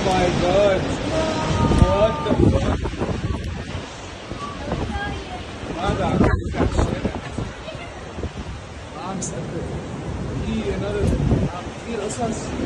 my god. What the fuck? هذا عم يحكي على الشارع. ما عم يصدق. في كثير قصص.